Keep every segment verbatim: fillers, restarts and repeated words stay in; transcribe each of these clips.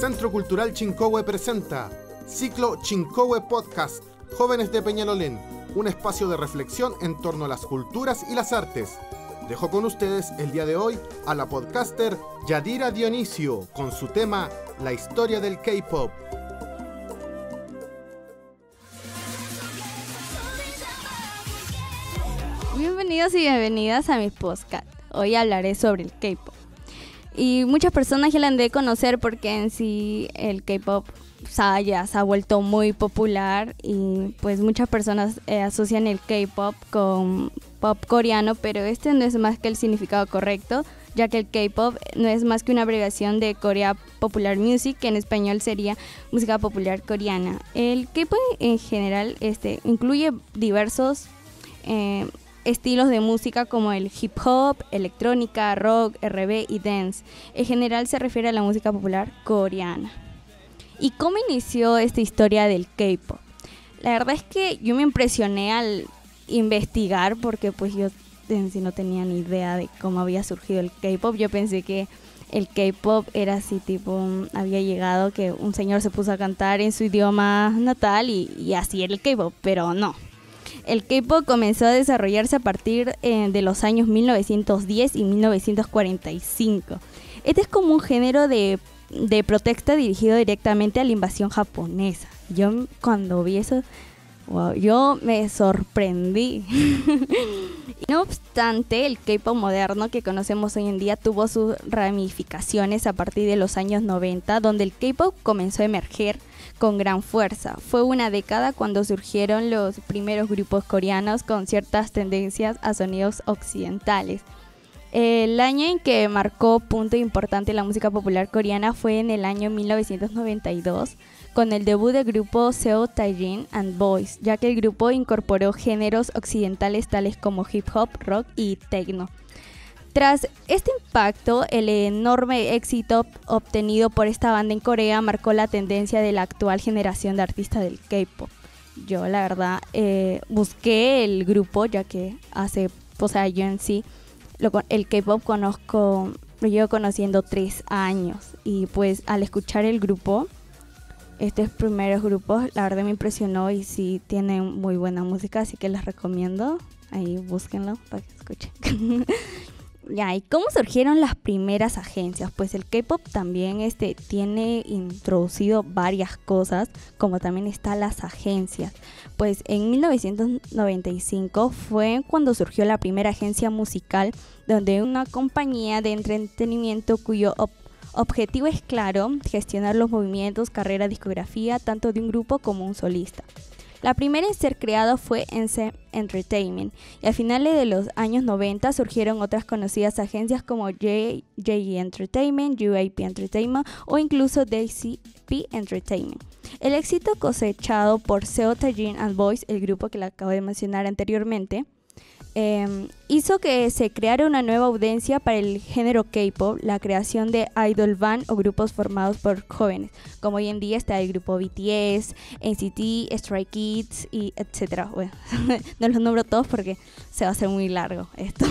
Centro Cultural Chincohue presenta Ciclo Chincohue Podcast, Jóvenes de Peñalolén, un espacio de reflexión en torno a las culturas y las artes. Dejo con ustedes el día de hoy a la podcaster Yadira Dionisio con su tema La historia del K-pop. Bienvenidos y bienvenidas a mi podcast. Hoy hablaré sobre el K-pop. Y muchas personas ya la han de conocer porque en sí el K-pop ya se ha vuelto muy popular y pues muchas personas eh, asocian el K-pop con pop coreano, pero este no es más que el significado correcto, ya que el K-pop no es más que una abreviación de Korea Popular Music, que en español sería música popular coreana. El K-pop en general este, incluye diversos eh, estilos de música como el hip hop, electrónica, rock, R and B y dance. En general se refiere a la música popular coreana. ¿Y cómo inició esta historia del K-pop? La verdad es que yo me impresioné al investigar porque pues yo en sí no tenía ni idea de cómo había surgido el K-pop. Yo pensé que el K-pop era así tipo, había llegado que un señor se puso a cantar en su idioma natal y, y así era el K-pop, pero no. El K-pop comenzó a desarrollarse a partir eh, de los años mil novecientos diez y mil novecientos cuarenta y cinco. Este es como un género de, de protesta dirigido directamente a la invasión japonesa. Yo cuando vi eso, wow, yo me sorprendí. No obstante, el K-pop moderno que conocemos hoy en día tuvo sus ramificaciones a partir de los años noventa, donde el K-pop comenzó a emerger con gran fuerza. Fue una década cuando surgieron los primeros grupos coreanos con ciertas tendencias a sonidos occidentales. El año en que marcó punto importante la música popular coreana fue en el año mil novecientos noventa y dos, con el debut del grupo Seo Taejin and Boys, ya que el grupo incorporó géneros occidentales tales como hip hop, rock y techno. Tras este impacto, el enorme éxito obtenido por esta banda en Corea marcó la tendencia de la actual generación de artistas del K-pop. Yo, la verdad, eh, busqué el grupo, ya que hace, o sea, yo en sí, lo, el K-pop conozco, lo llevo conociendo tres años. Y pues al escuchar el grupo, estos primeros grupos, la verdad me impresionó y sí tienen muy buena música, así que les recomiendo. Ahí búsquenlo para que escuchen. Ya, ¿y cómo surgieron las primeras agencias? Pues el K-pop también este, tiene introducido varias cosas, como también están las agencias. Pues en mil novecientos noventa y cinco fue cuando surgió la primera agencia musical, donde una compañía de entretenimiento cuyo ob- objetivo es claro, gestionar los movimientos, carrera, discografía, tanto de un grupo como un solista. La primera en ser creada fue N C Entertainment y a finales de los años noventa surgieron otras conocidas agencias como J J E Entertainment, U A P Entertainment o incluso D C P Entertainment. El éxito cosechado por Seo Taejin and Boys, el grupo que le acabo de mencionar anteriormente, Eh, hizo que se creara una nueva audiencia para el género K-pop, la creación de idol band o grupos formados por jóvenes, como hoy en día está el grupo B T S, N C T, Stray Kids y etcétera. Bueno, no los nombro todos porque se va a hacer muy largo esto.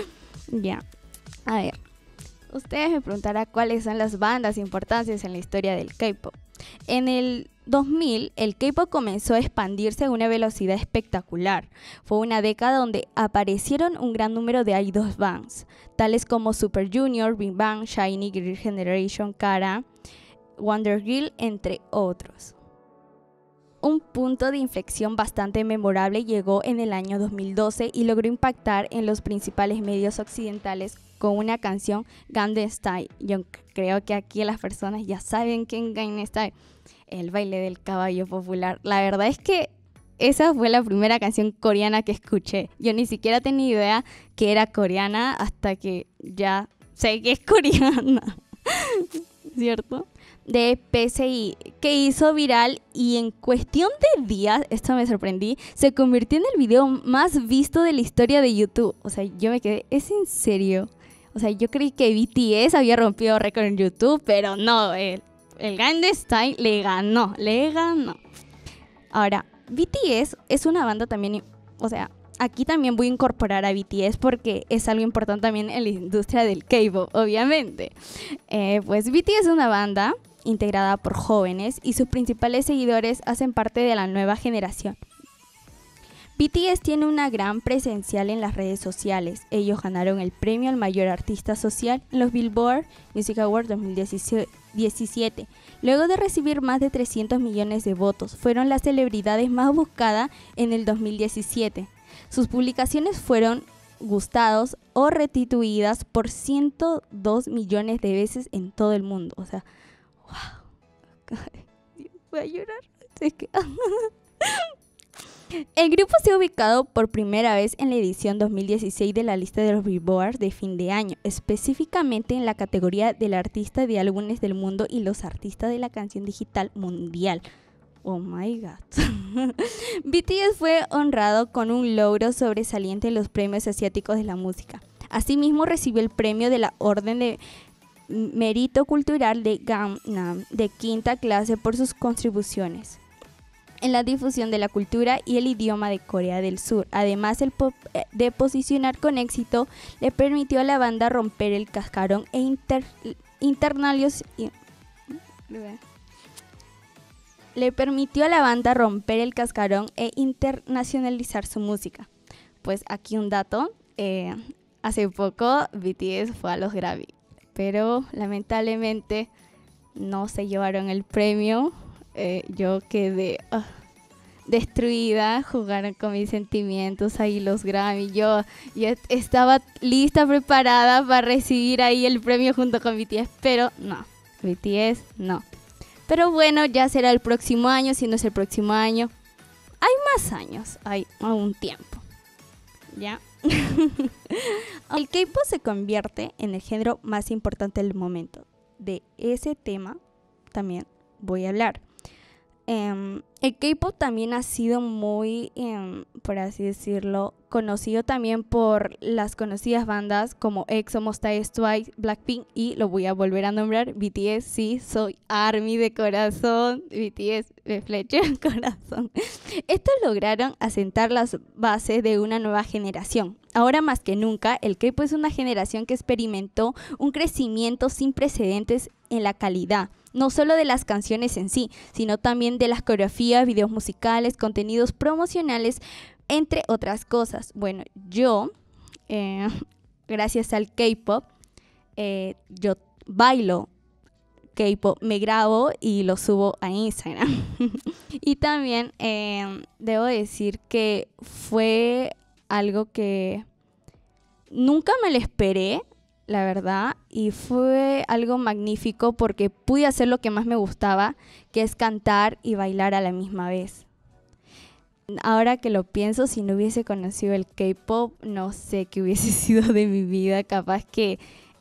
Ya, a ver, ustedes me preguntarán cuáles son las bandas importantes en la historia del K-pop. En el dos mil, el K-pop comenzó a expandirse a una velocidad espectacular. Fue una década donde aparecieron un gran número de idol bands, tales como Super Junior, Big Bang, SHINee, Girl Generation, Kara, Wonder Girl, entre otros. Un punto de inflexión bastante memorable llegó en el año dos mil doce y logró impactar en los principales medios occidentales con una canción, Gangnam Style. Yo creo que aquí las personas ya saben que en Gangnam Style, el baile del caballo popular. La verdad es que esa fue la primera canción coreana que escuché. Yo ni siquiera tenía idea que era coreana hasta que ya sé que es coreana. ¿Cierto? De P S I, que hizo viral y en cuestión de días, esto me sorprendí, se convirtió en el video más visto de la historia de YouTube. O sea, yo me quedé, ¿es en serio? O sea, yo creí que B T S había rompido récord en YouTube, pero no, el, el Gangnam Style le ganó, le ganó. Ahora, B T S es una banda también, o sea, aquí también voy a incorporar a B T S porque es algo importante también en la industria del K-pop, obviamente. Eh, pues B T S es una banda integrada por jóvenes y sus principales seguidores hacen parte de la nueva generación. B T S tiene una gran presencia en las redes sociales. Ellos ganaron el premio al mayor artista social en los Billboard Music Awards dos mil diecisiete. Luego de recibir más de trescientos millones de votos, fueron las celebridades más buscadas en el dos mil diecisiete. Sus publicaciones fueron gustados o retweetadas por ciento dos millones de veces en todo el mundo. O sea, wow. Voy a llorar. Es que... El grupo se ha ubicado por primera vez en la edición dos mil dieciséis de la lista de los Billboard de fin de año, específicamente en la categoría del artista de álbumes del mundo y los artistas de la canción digital mundial. Oh my god. B T S fue honrado con un logro sobresaliente en los premios asiáticos de la música. Asimismo, recibió el premio de la Orden de Mérito Cultural de Gangnam de quinta clase por sus contribuciones en la difusión de la cultura y el idioma de Corea del Sur. Además, el pop de posicionar con éxito le permitió a la banda romper el cascarón e inter, internalios, le permitió a la banda romper el cascarón e internacionalizar su música. Pues aquí un dato, eh, hace poco B T S fue a los Grammy, pero lamentablemente no se llevaron el premio. Eh, yo quedé uh, destruida, jugaron con mis sentimientos ahí los Grammy. Yo, yo estaba lista, preparada para recibir ahí el premio junto con B T S, pero no, B T S no. Pero bueno, ya será el próximo año, si no es el próximo año. Hay más años, hay aún tiempo. ¿Ya? El K-pop se convierte en el género más importante del momento. De ese tema también voy a hablar. Um, el K-pop también ha sido muy, um, por así decirlo, conocido también por las conocidas bandas como EXO, Monsta X, Twice, Blackpink y lo voy a volver a nombrar, B T S. Sí, soy ARMY de corazón, B T S de flecha en corazón. Estos lograron asentar las bases de una nueva generación. Ahora más que nunca, el K-pop es una generación que experimentó un crecimiento sin precedentes en la calidad, no solo de las canciones en sí, sino también de las coreografías, videos musicales, contenidos promocionales, entre otras cosas. Bueno, yo, eh, gracias al K-pop, eh, yo bailo K-pop, me grabo y lo subo a Instagram. Y también eh, debo decir que fue algo que nunca me lo esperé, la verdad, y fue algo magnífico porque pude hacer lo que más me gustaba, que es cantar y bailar a la misma vez. Ahora que lo pienso, si no hubiese conocido el K-pop, no sé qué hubiese sido de mi vida. Capaz que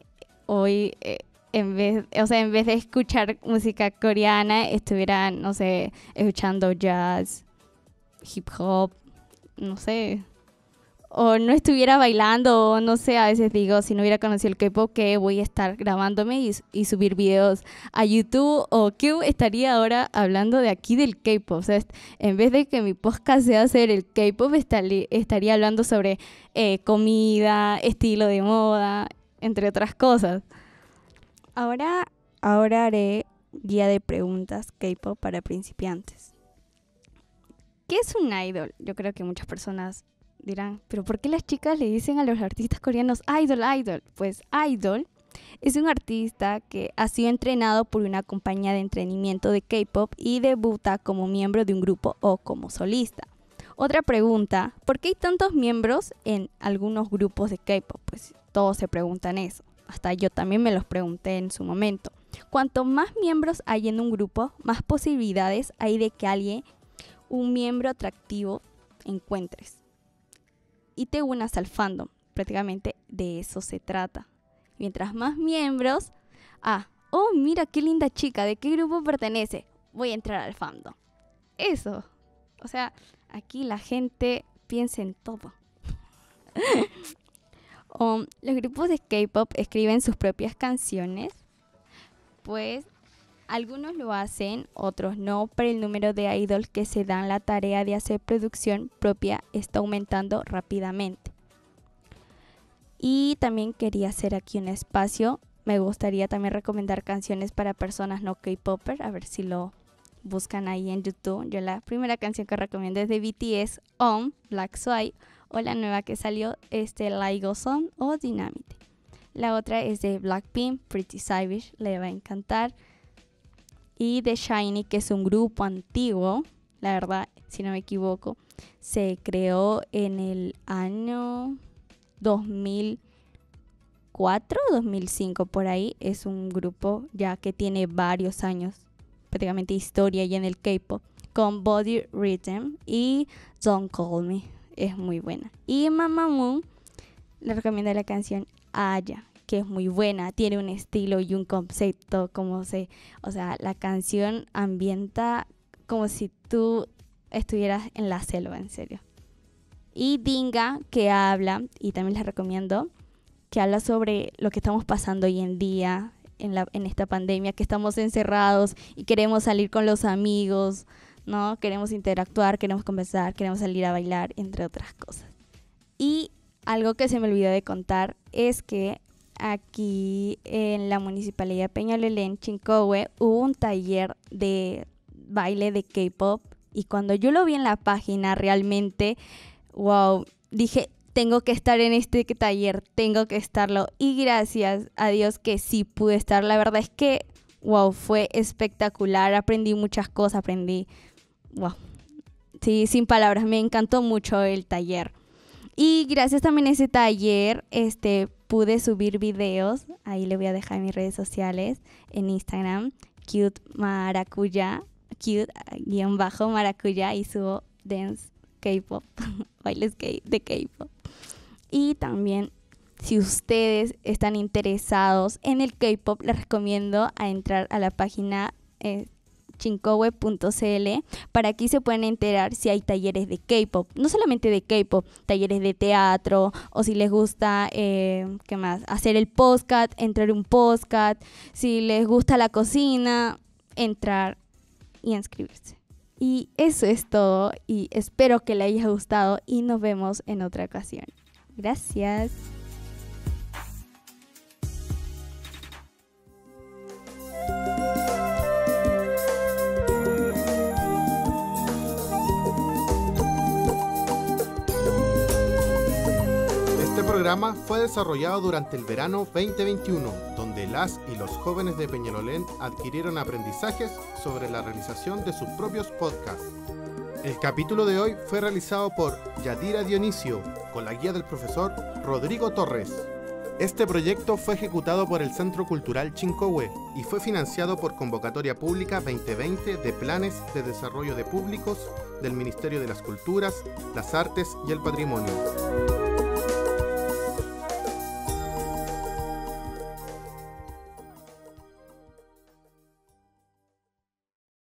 hoy, eh, en vez, o sea, en vez de escuchar música coreana, estuviera, no sé, escuchando jazz, hip hop, no sé. O no estuviera bailando, o no sé, a veces digo, si no hubiera conocido el K-pop, que voy a estar grabándome y, y subir videos a YouTube, o que estaría ahora hablando de aquí del K-pop. O sea, en vez de que mi podcast sea hacer el K-pop, estaría, estaría hablando sobre eh, comida, estilo de moda, entre otras cosas. Ahora, ahora haré guía de preguntas K-pop para principiantes. ¿Qué es un idol? Yo creo que muchas personas dirán, ¿pero por qué las chicas le dicen a los artistas coreanos idol, idol? Pues idol es un artista que ha sido entrenado por una compañía de entrenamiento de K-pop y debuta como miembro de un grupo o como solista. Otra pregunta, ¿por qué hay tantos miembros en algunos grupos de K-pop? Pues todos se preguntan eso. Hasta yo también me los pregunté en su momento. Cuanto más miembros hay en un grupo, más posibilidades hay de que alguien, un miembro atractivo, encuentres y te unas al fandom. Prácticamente de eso se trata. Mientras más miembros, ah, oh, mira qué linda chica, ¿de qué grupo pertenece? Voy a entrar al fandom. Eso. O sea, aquí la gente piensa en todo. um, los grupos de K-pop escriben sus propias canciones, pues algunos lo hacen, otros no, pero el número de idols que se dan la tarea de hacer producción propia está aumentando rápidamente. Y también quería hacer aquí un espacio me gustaría también recomendar canciones para personas no K-popper, a ver si lo buscan ahí en YouTube. Yo la primera canción que recomiendo es de B T S, On, Black Swan, o la nueva que salió, este, Light Goes On o Dynamite. La otra es de Blackpink, Pretty Savage, le va a encantar. Y de SHINee, que es un grupo antiguo, la verdad, si no me equivoco, se creó en el año dos mil cuatro, dos mil cinco, por ahí. Es un grupo ya que tiene varios años, prácticamente historia ya en el K-pop, con Body Rhythm y Don't Call Me. Es muy buena. Y Mamamoo, le recomiendo la canción Aya, que es muy buena, tiene un estilo y un concepto, como se, o sea, la canción ambienta como si tú estuvieras en la selva, en serio. Y Dinga, que habla, y también les recomiendo, que habla sobre lo que estamos pasando hoy en día, en, la, en esta pandemia, que estamos encerrados y queremos salir con los amigos, ¿no? Queremos interactuar, queremos conversar, queremos salir a bailar, entre otras cosas. Y algo que se me olvidó de contar es que aquí en la Municipalidad de Peñalolén, Chincowe, hubo un taller de baile de K-pop, y cuando yo lo vi en la página, realmente, wow, dije, tengo que estar en este taller, tengo que estarlo, y gracias a Dios que sí pude estar. La verdad es que, wow, fue espectacular, aprendí muchas cosas, aprendí, wow, sí, sin palabras, me encantó mucho el taller. Y gracias también a ese taller, este, pude subir videos, ahí le voy a dejar en mis redes sociales, en Instagram, cute maracuya, cute guión bajo maracuya, y subo dance K-pop, bailes de K-pop. Y también, si ustedes están interesados en el K-pop, les recomiendo a entrar a la página eh, chincowe punto c l. Para aquí se pueden enterar si hay talleres de K-pop, no solamente de K-pop, talleres de teatro, o si les gusta, eh, ¿qué más? Hacer el podcast, entrar un podcast, si les gusta la cocina, entrar y inscribirse. Y eso es todo, y espero que les haya gustado, y nos vemos en otra ocasión. Gracias. Este programa fue desarrollado durante el verano veinte veintiuno, donde las y los jóvenes de Peñalolén adquirieron aprendizajes sobre la realización de sus propios podcasts. El capítulo de hoy fue realizado por Yadira Dionisio, con la guía del profesor Rodrigo Torres. Este proyecto fue ejecutado por el Centro Cultural Chincowe y fue financiado por Convocatoria Pública veinte veinte de Planes de Desarrollo de Públicos del Ministerio de las Culturas, las Artes y el Patrimonio.